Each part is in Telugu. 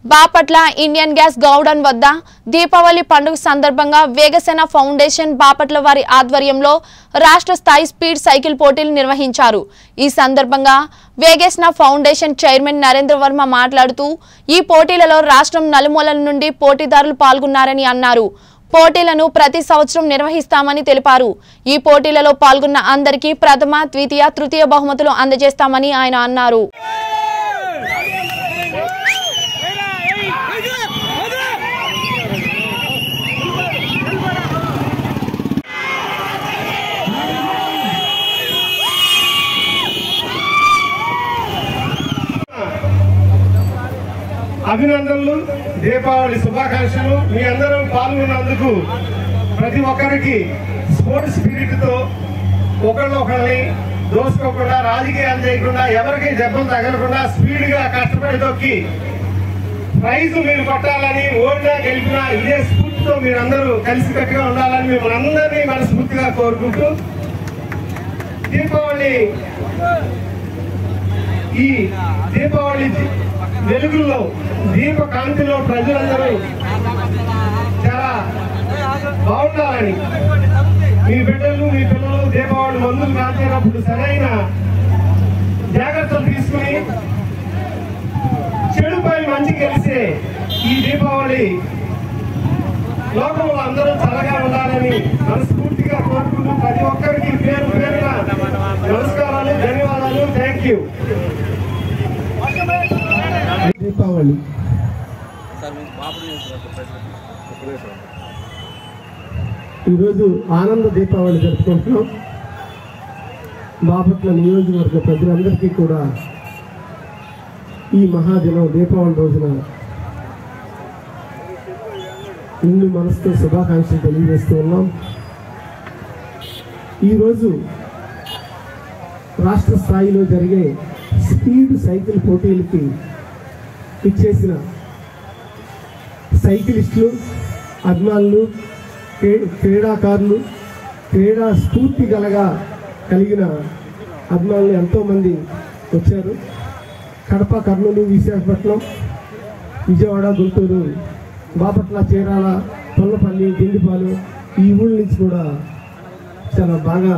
బాపట్ల ఇండియన్ గ్యాస్ గౌడన్ వద్ద దీపావళి పండుగ సందర్భంగా వేగసేన ఫౌండేషన్ బాపట్ల వారి ఆధ్వర్యంలో రాష్ట్ర స్థాయి స్పీడ్ సైకిల్ పోటీలు నిర్వహించారు। ఈ సందర్భంగా వేగసేన ఫౌండేషన్ చైర్మన్ నరేంద్ర వర్మ మాట్లాడుతూ ఈ పోటీలలో రాష్ట్రం నలుమూలల నుండి పోటీదారులు పాల్గొన్నారని అన్నారు। పోటీలను ప్రతి సంవత్సరం నిర్వహిస్తామని తెలిపారు। ఈ పోటీలలో పాల్గొన్న అందరికీ ప్రథమ, ద్వితీయ, తృతీయ బహుమతులు అందజేస్తామని ఆయన అన్నారు। అభినందనలు, దీపావళి శుభాకాంక్షలు। మీ అందరూ పాల్గొన్నందుకు ప్రతి ఒక్కరికి స్పోర్ట్స్ స్పిరిట్ తో ఒకళ్ళొకళ్ళని దోసుకోకుండా, రాజకీయాలు చేయకుండా, ఎవరికి దెబ్బలు తగలకుండా స్పీడ్ గా కష్టపడి తొక్కి ప్రైజ్ మీరు కొట్టాలని, ఓడినా గెలిపినా ఇదే స్ఫూర్తితో మీరందరూ కలిసికట్టుగా ఉండాలని మిమ్మల్ని అందరినీ మనస్ఫూర్తిగా కోరుకుంటూ, ఈ దీపావళి వెలుగుల్లో, దీప కాంతిలో ప్రజలందరూ చాలా బాగుండాలని, మీ బిడ్డలు, మీ పిల్లలు దీపావళి మందులు కాల్చేటప్పుడు సరైన జాగ్రత్తలు తీసుకుని చెడుపై మంచి కలిసే ఈ దీపావళి లోకంలో అందరూ చల్లగా ఉండాలని మనస్ఫూర్తిగా కోరుకుంటూ ప్రతి ఒక్కరికి పేరు పేరున నమస్కారాలు, ధన్యవాదాలు, థ్యాంక్ యూ। దీపావళి ఈరోజు ఆనంద దీపావళి జరుపుకుంటున్నాం। బాపట్ల నియోజకవర్గ ప్రజలందరికీ కూడా ఈ మహాదినం దీపావళి రోజున నిండు మనసుతో శుభాకాంక్షలు తెలియజేస్తూ ఉన్నాం। ఈరోజు రాష్ట్ర స్థాయిలో జరిగే స్పీడ్ సైకిల్ పోటీలకి ఇచ్చేసిన సైకిలిస్టులు, అభిమానులు, క్రీడాకారులు, క్రీడా స్ఫూర్తి కలిగిన అభిమానులు ఎంతోమంది వచ్చారు। కడప, కర్నూలు, విశాఖపట్నం, విజయవాడ, గుంటూరు, బాపట్ల, చీరాల, తొల్లపల్లి, దిండిపాలు ఈ ఊళ్ళ నుంచి కూడా చాలా బాగా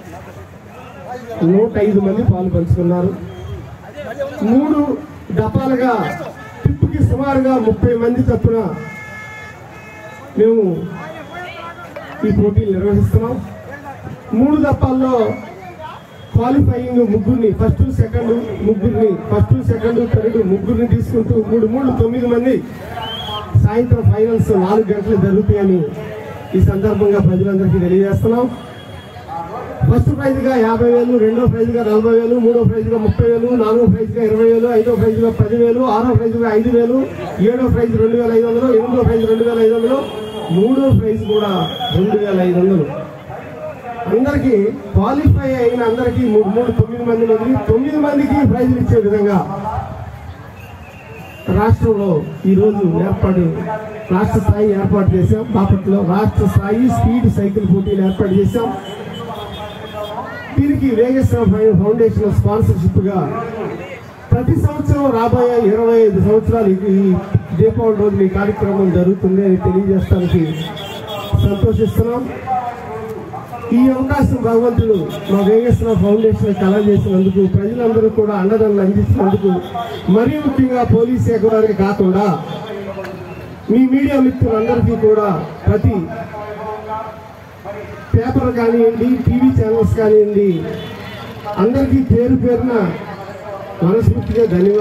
105 మంది పాలు పంచుకున్నారు। 3 దఫాలుగా ట్రిప్కి సుమారుగా 30 మంది చొప్పున మేము ఈ పోటీలు నిర్వహిస్తున్నాం। 3 దఫాల్లో క్వాలిఫైయింగ్ ముగ్గురిని, ఫస్ట్ సెకండ్ ముగ్గురిని, ఫస్ట్ సెకండ్ థర్డ్ ముగ్గురిని తీసుకుంటూ 9 మంది సాయంత్రం ఫైనల్స్ 4 గంటలు జరుగుతాయని ఈ సందర్భంగా ప్రజలందరికీ తెలియజేస్తున్నాం। ఫస్ట్ ప్రైజ్గా 50,000, రెండో ప్రైజ్గా 40,000, మూడో ప్రైజ్గా 30,000, నాలుగో ప్రైజ్గా 20,000, ఐదో ప్రైజ్గా 10,000, ఆరో ప్రైజ్గా 5,000, ఏడో ప్రైజ్ 2,500, ఎనిమిదో ప్రైజ్ 2,500, మూడో ప్రైజ్ కూడా 2,500। అందరికీ క్వాలిఫై అయిన అందరికీ 9 మంది 9 మందికి ప్రైజులు ఇచ్చే విధంగా రాష్ట్రంలో ఈరోజు రాష్ట్ర స్థాయి ఏర్పాటు చేశాం। బాపట్లలో రాష్ట్ర స్థాయి స్పీడ్ సైకిల్ పోటీలు ఏర్పాటు చేశాం। దీనికి వేగసేన ఫౌండేషన్ స్పాన్సర్షిప్ గా ప్రతి సంవత్సరం రాబోయే 25 సంవత్సరాలు ఈ దీపావళి రోజు ఈ కార్యక్రమం జరుగుతుంది అని తెలియజేయడానికి సంతోషిస్తున్నాం। ఈ అవకాశం భగవంతుడు మా వేగసేన ఫౌండేషన్ కలగజేసినందుకు, ప్రజలందరూ కూడా అండదండలు అందించినందుకు, మరీ ముఖ్యంగా పోలీస్ శాఖ వారికి కాకుండా మీ మీడియా మిత్రులందరికీ కూడా, ప్రతి పేపర్ కానివ్వండి, టీవీ ఛానల్స్ కానివ్వండి, అందరికీ పేరు పేరున మనస్ఫూర్తిగా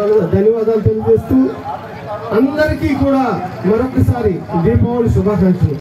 ధన్యవాదాలు తెలియజేస్తూ అందరికీ కూడా మరొకసారి దీపావళి శుభాకాంక్షలు।